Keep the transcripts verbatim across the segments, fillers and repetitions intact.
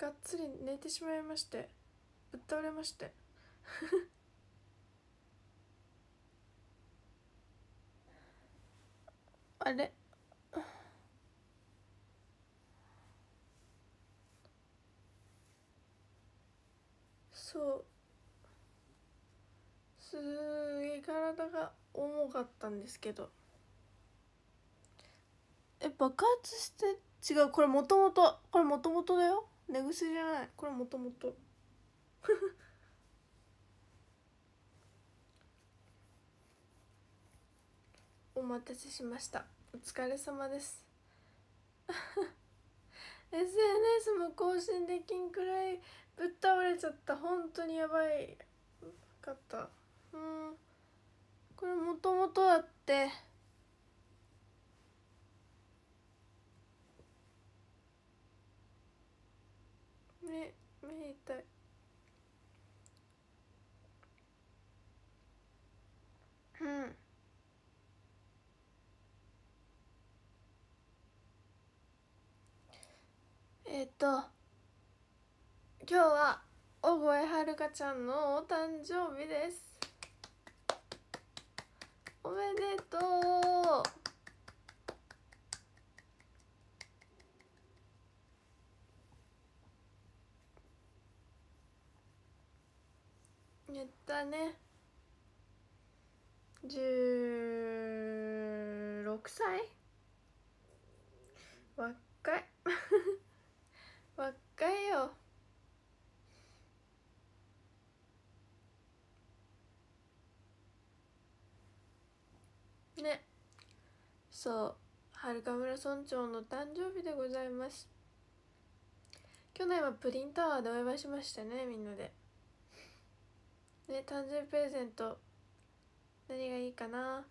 がっつり寝てしまいまして、ぶっ倒れましてあれそうすげえ体が重かったんですけど、え爆発して違う、これもともとこれもともとだよ、寝薬じゃない、これもともとお待たせしました、お疲れ様ですエスエヌエス も更新できんくらいぶっ倒れちゃった、本当にやばいかった。うん、これもともとだって。目目痛い。うんえっ、と今日は小越はるかちゃんのお誕生日です。おめでとう。やったね。じゅうろくさい、若い若いよ。ね、そうはるか村村長の誕生日でございます。去年はプリンタワーでお祝いしましたね、みんなでね。誕生日プレゼント何がいいかな。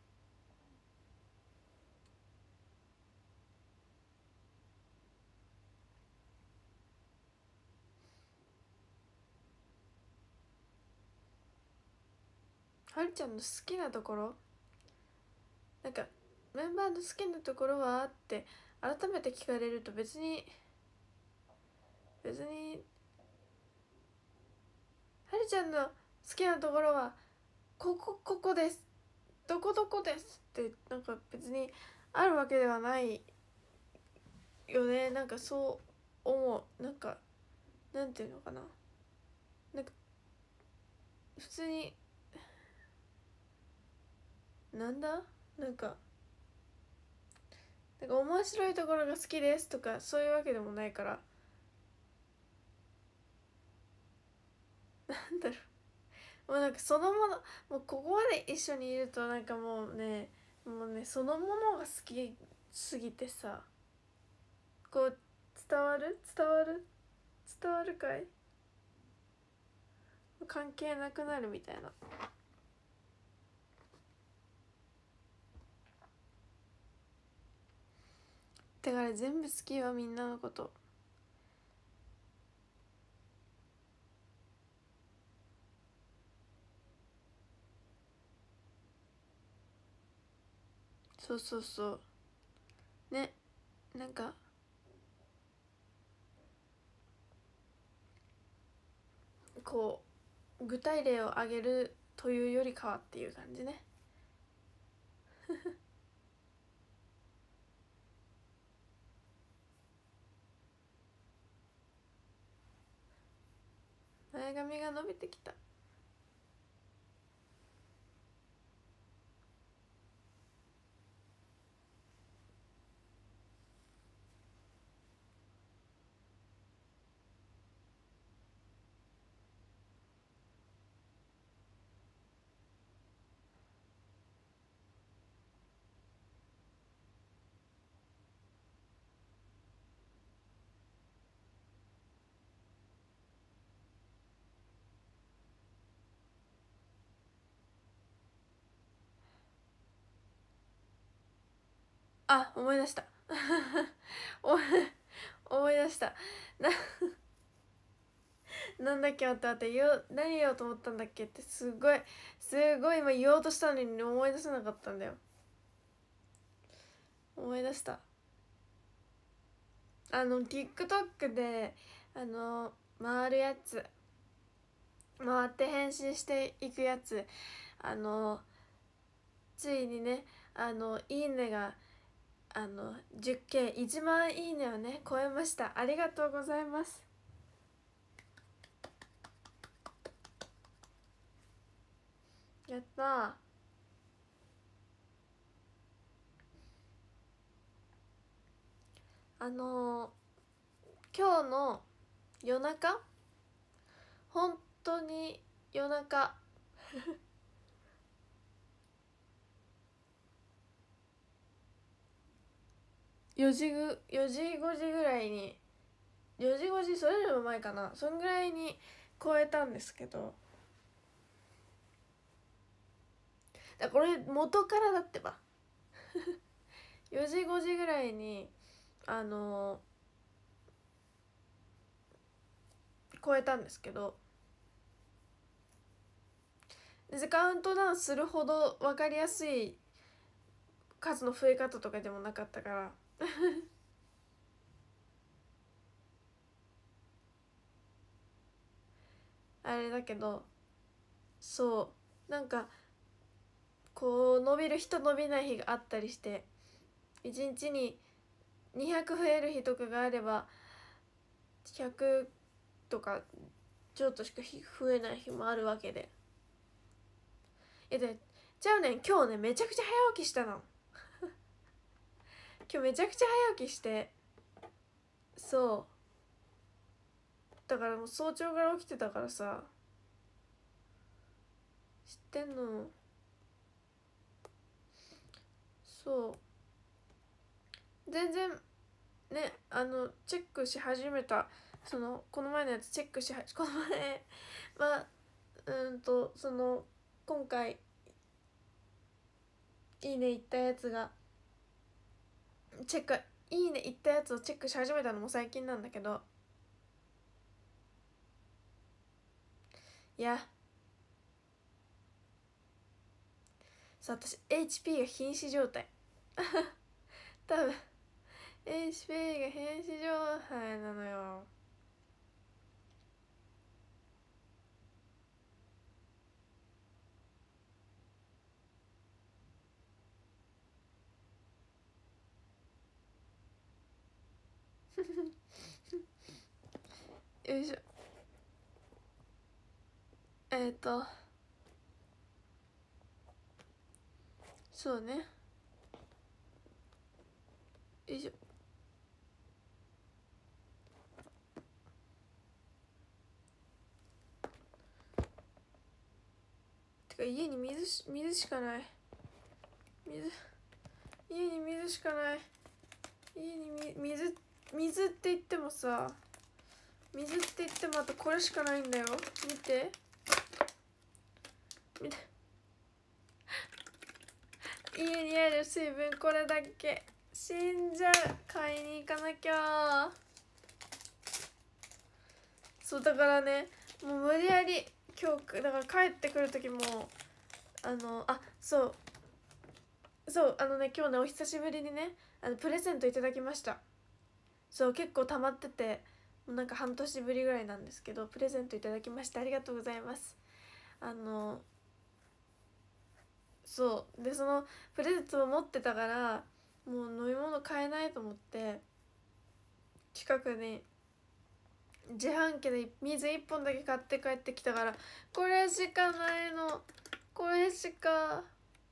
はるちゃんの好きなところ、なんかメンバーの好きなところはって改めて聞かれると、別に別にはるちゃんの好きなところはここここです、どこどこですってなんか別にあるわけではないよね。なんかそう思う。なんかなんていうのかな、なんか普通になんだなんかなんか面白いところが好きですとかそういうわけでもないから、なんだろう、もうなんかそのもの、もうここまで一緒にいるとなんかもうね、もうねそのものが好きすぎてさ、こう伝わる伝わる伝わるかい、関係なくなるみたいな。だから全部好きよ、みんなのこと。そうそうそうね。なんかこう具体例を挙げるというよりかはっていう感じね。前髪が伸びてきた。あ、思い出したお思い出した。ななんだっけ、待って待って、言おう、何言おうと思ったんだっけってすごいすごい今言おうとしたのに思い出せなかったんだよ。思い出した。 あの TikTok であの回るやつ、回って返信していくやつ、あのついにね、あのいいねがあの じゅっけんいちまんいいねをね超えました。ありがとうございます。やったー。あのー、今日の夜中、本当に夜中よじぐよじごじぐらいに、よじごじそれよりも前かな、そんぐらいに超えたんですけど、だこれ元からだってばよじごじぐらいにあのー、超えたんですけど、でカウントダウンするほど分かりやすい数の増え方とかでもなかったからあれだけど、そうなんかこう伸びる日と伸びない日があったりして、いちにちににひゃく増える日とかがあればひゃくとかちょっとしか増えない日もあるわけで、えでじゃあね、今日ねめちゃくちゃ早起きしたの今日めちゃくちゃ早起きして、そうだからもう早朝から起きてたからさ、知ってんの。そう全然ね、あのチェックし始めた、そのこの前のやつチェックしはこの前まあうんとその今回いいねいったやつがチェックいいねいったやつをチェックし始めたのも最近なんだけど、いやそう私 エイチピー が瀕死状態多分 エイチピー が瀕死状態なのよ。よいしょ。えっ、ー、とそうね、よいしょ。てか家に水し水しかない、水家に水しかない、家にみ水水って言ってもさ、水って言ってもあとこれしかないんだよ。見て見て家にある水分これだけ。死んじゃう。買いに行かなきゃ。そうだからね、もう無理やり今日だから帰ってくる時もあのあそうそうあのね今日ねお久しぶりにねあのプレゼントいただきました。そう結構溜まってて、もうなんか半年ぶりぐらいなんですけどプレゼントいただきました。ありがとうございます。あのそうでそのプレゼントを持ってたからもう飲み物買えないと思って近くに自販機で水いっぽんだけ買って帰ってきたから、これしかないの、これしか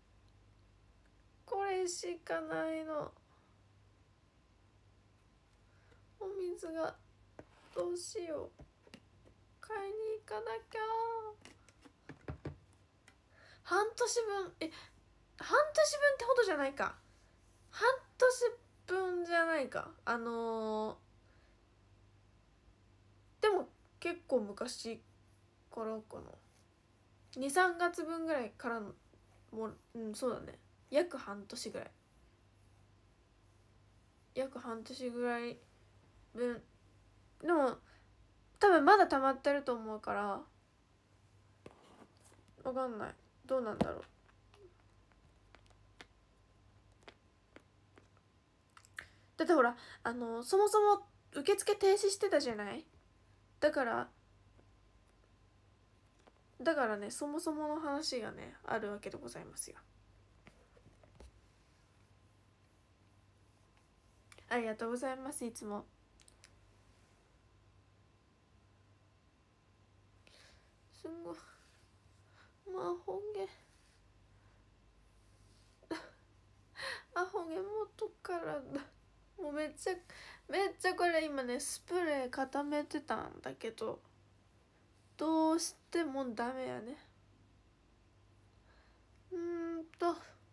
これしかないの。お水がどうしよう、買いに行かなきゃ。半年分え半年分ってほどじゃないか、半年分じゃないか、あのー、でも結構昔からかな、にさんがつぶんぐらいからのもうんそうだね、約半年ぐらい約半年ぐらい分でも多分まだ溜まってると思うから分かんない、どうなんだろう。だってほらあのそもそも受付停止してたじゃない。だからだからね、そもそもの話がねあるわけでございますよ。ありがとうございます。いつもすごいまあほんげあほんげ元からだ。もうめっちゃめっちゃこれ今ねスプレー固めてたんだけどどうしてもダメやね。うーんと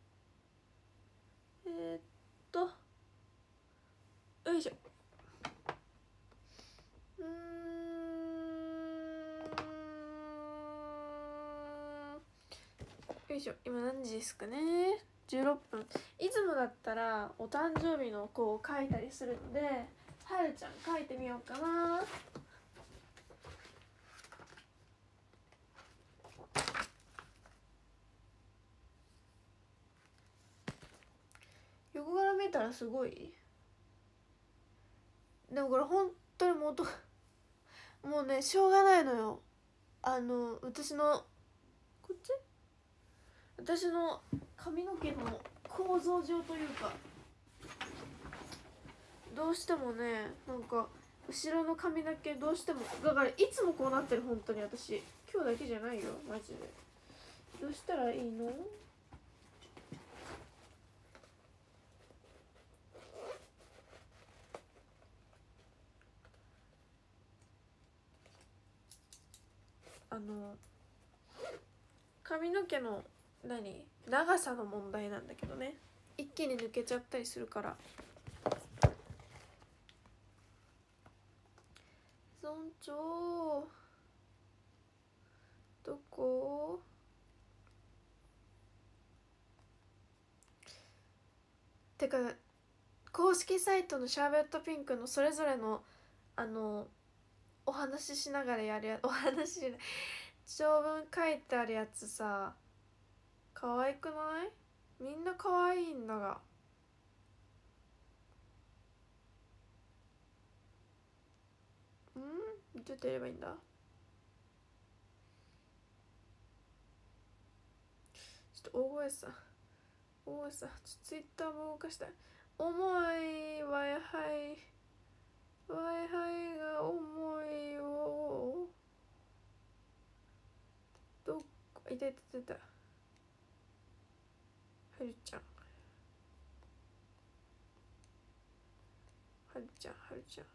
えー、っとよいしょ。うーんよいしょ。今何時ですかね。じゅうろっぷん。いつもだったらお誕生日の子を書いたりするので、はるちゃん書いてみようかな。横から見たらすごい。でもこれ本当に元もうねしょうがないのよ。あの私のこっち私の髪の毛の構造上というかどうしてもねなんか後ろの髪だけどうしてもだからいつもこうなってる。本当に私今日だけじゃないよマジで。どうしたらいいの。あの髪の毛の何長さの問題なんだけどね、一気に抜けちゃったりするから。村長どこ。てか公式サイトのシャーベットピンクのそれぞれのあのお話ししながらやるやお話しじゃない長文書いてあるやつさ可愛くない。みんな可愛いんだが。んどうやってやればいいんだ。ちょっと大声さ大声さちょっとツイッターも動かしたい。重い Wi-Fi Wi-Fi が重いよ。どっかいたいたいたいた。はるちゃんはるちゃんはるちゃ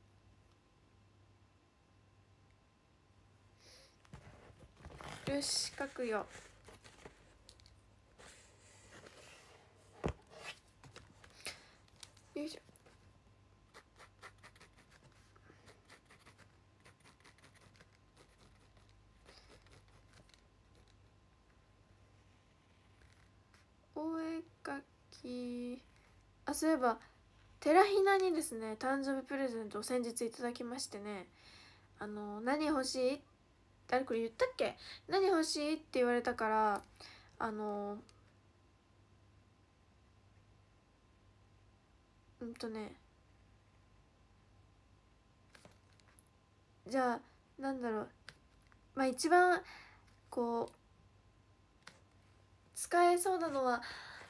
んよし書くよ。よいしょ。お絵かき。あ、そういえば寺ひなにですね誕生日プレゼントを先日いただきましてね、あの何欲しいあれこれ言ったっけ。何欲しいって言われたからあのうんとねじゃあなんだろうまあ一番こう使えそうなのは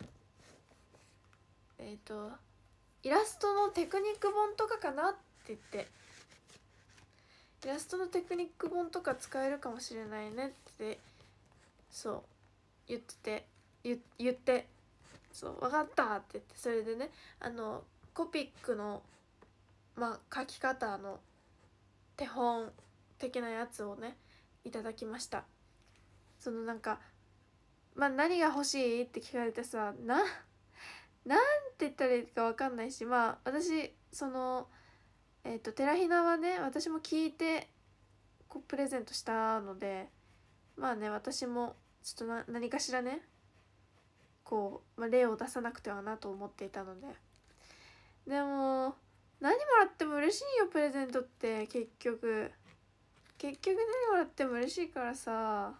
えっとイラストのテクニック本とかかなって言って、イラストのテクニック本とか使えるかもしれないねってそう言ってて言言ってそう分かったって言って、それでねあのコピックのまあ書き方の手本的なやつをねいただきました。そのなんかまあ何が欲しいって聞かれてさななんて言ったらいいか分かんないし、まあ私そのえっと寺ひなはね私も聞いてこうプレゼントしたのでまあね私もちょっとな何かしらねこう、まあ、例を出さなくてはなと思っていたので、でも何もらっても嬉しいよプレゼントって結局結局何もらっても嬉しいからさ、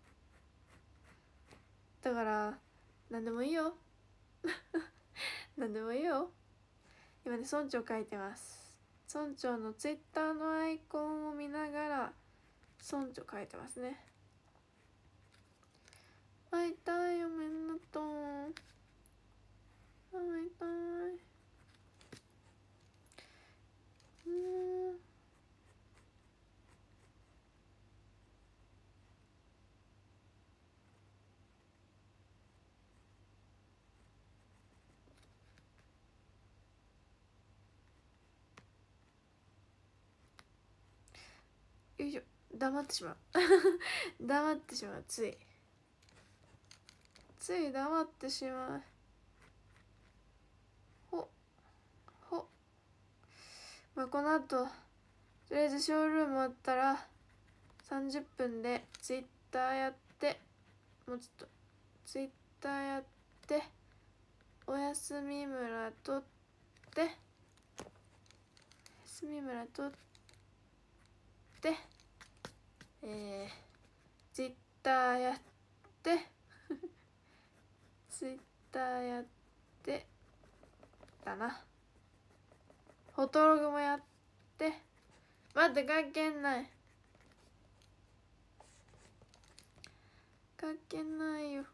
だから何でもいいよ何でもいいよ。今ね村長書いてます。 村長のツイッターのアイコンを見ながら村長書いてますね。会いたいよみんなと、会いたい。うん、よいしょ、黙ってしまう黙ってしまう、ついつい黙ってしまう。ほほまあこの後とりあえずショールーム終わったらさんじゅっぷんでツイッターやって、もうちょっとツイッターやって、おやすみ村撮って、おやすみ村撮ってえー、ツイッターやってツイッターやってだな。フォトログもやって、待って書けない書けないよ。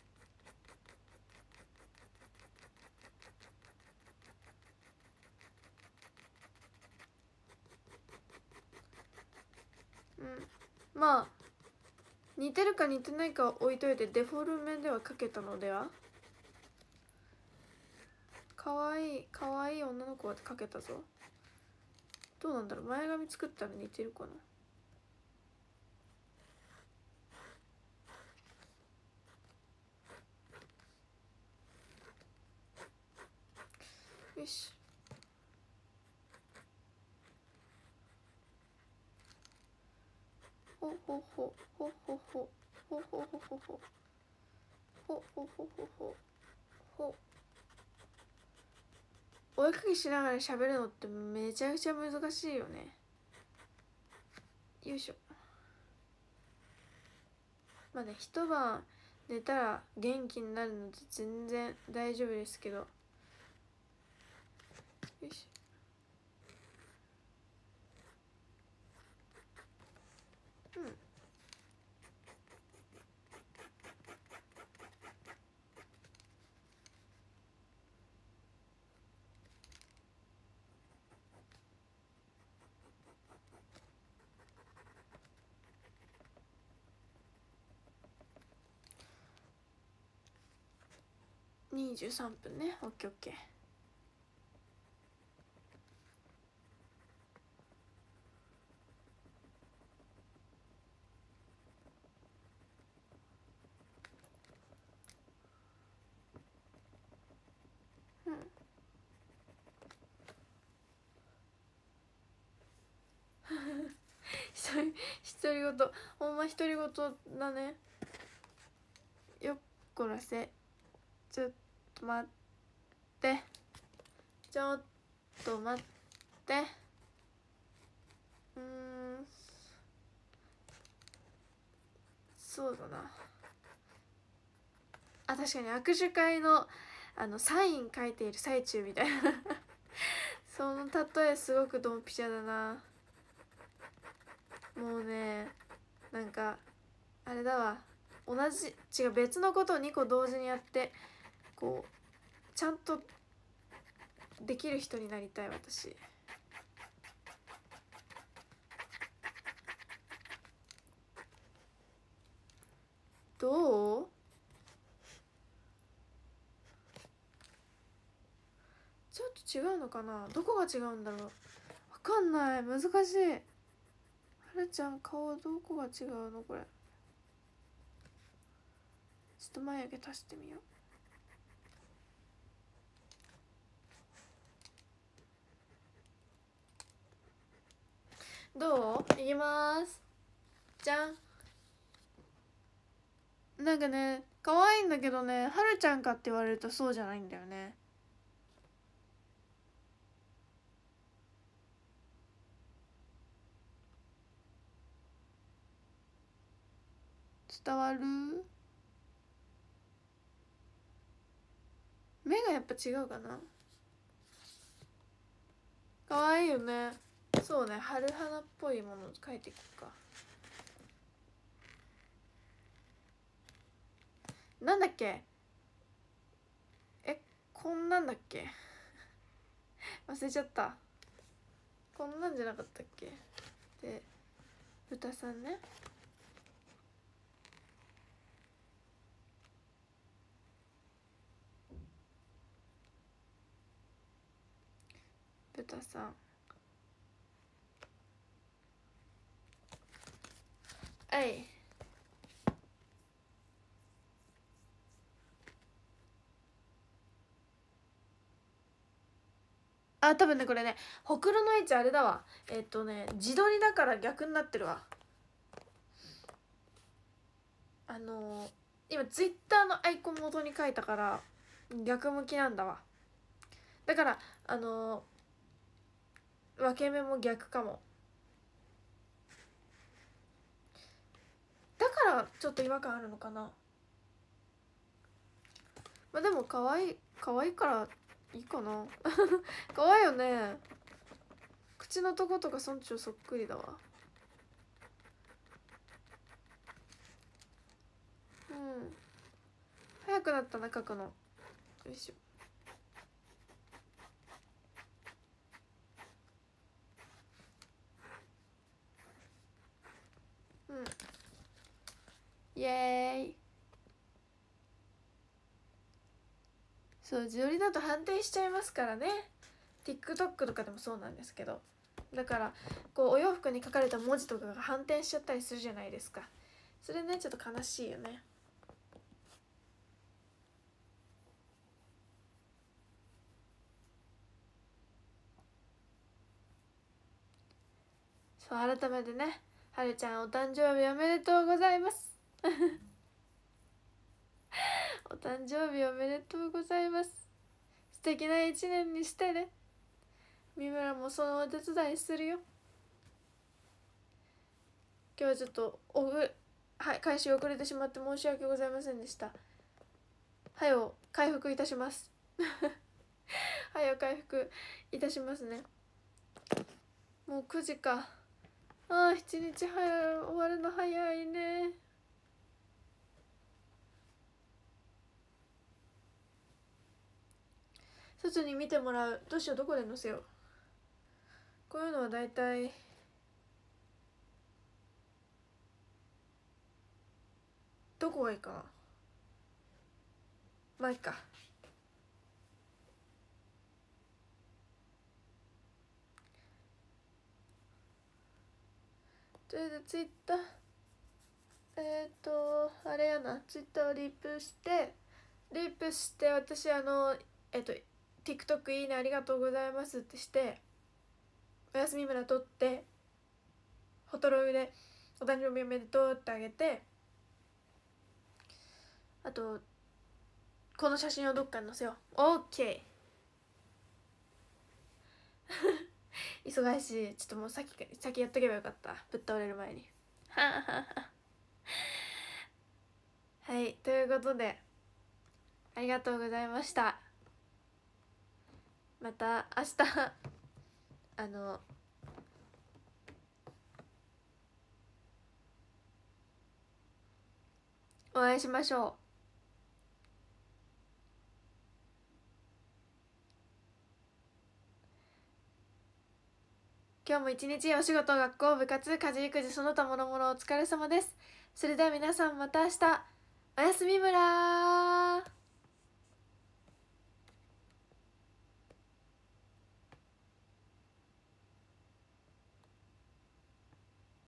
うん、まあ似てるか似てないかは置いといて、デフォルメでは書けたのでは。かわいいかわいい女の子は書けたぞ。どうなんだろう、前髪作ったら似てるかな。よし、ほほほほほほほほほほほほほほほほほほ。お絵かきしながら喋るのってめちゃくちゃ難しいよね。よいしょ。まあね、一晩寝たら元気になるので全然大丈夫ですけど。よいしょ。うん。にじゅうさんぷんね。オッケーオッケー。うん独り言、ほんま独り言だね。よっこらせ、ちょっと待って、ちょっと待って、うーん、そうだなあ、確かに握手会のあのサイン書いている最中みたいなその例えすごくドンピシャだな。もうね、なんかあれだわ、同じ違う別のことをにこ同時にやってこうちゃんとできる人になりたい私。どう？ちょっと違うのかな、どこが違うんだろう、わかんない、難しい。はるちゃん顔どこが違うのこれ。ちょっと眉毛足してみよう。どう？いきます。じゃん。なんかね、可愛いんだけどね、はるちゃんかって言われるとそうじゃないんだよね。伝わる？目がやっぱ違うかな。 かわいいよね。そうね、春花っぽいもの描いていくか。なんだっけ、え、こんなんだっけ忘れちゃった。こんなんじゃなかったっけ。で豚さんね、豚さん、はい。あ、多分ねこれね、ほくろの位置あれだわ。えっとね自撮りだから逆になってるわ。あのー、今ツイッターのアイコン元に書いたから逆向きなんだわ。だからあのー、分け目も逆かも。だからちょっと違和感あるのかな。まあでも可愛い可愛いからいいかな可愛いよね。口のとことか村長そっくりだわ。うん、早くなったな書くの。よいしょ。うん、イエーイ。そう、自撮りだと反転しちゃいますからね。 TikTok とかでもそうなんですけど、だからこうお洋服に書かれた文字とかが反転しちゃったりするじゃないですか。それねちょっと悲しいよね。そう、改めてね、はるちゃんお誕生日おめでとうございますお誕生日おめでとうございます。素敵な一年にしてね。三村もそのお手伝いするよ。今日はちょっとおぐはい開始遅れてしまって申し訳ございませんでした。はよ回復いたしますはよ回復いたしますね。もうくじか。ああ一日早い、終わるの早いね。外に見てもらう。どうしよう、どこで載せよう。こういうのはだいたいどこがいいかな。まあいいか。とりあえずツイッターえっ、ー、とあれやな、ツイッターをリプしてリプして私あのえっ、ー、と TikTok いいねありがとうございますってして、おやすみ村撮ってフォトログでお誕生日おめでとうってあげて、あとこの写真をどっかに載せよう。 OK 忙しい。ちょっともう先先やっとけばよかった、ぶっ倒れる前にはい、ということでありがとうございました。また明日あのお会いしましょう。今日も一日お仕事、学校、部活、家事、育児、その他もろもろお疲れ様です。それでは皆さんまた明日。おやすみむらー。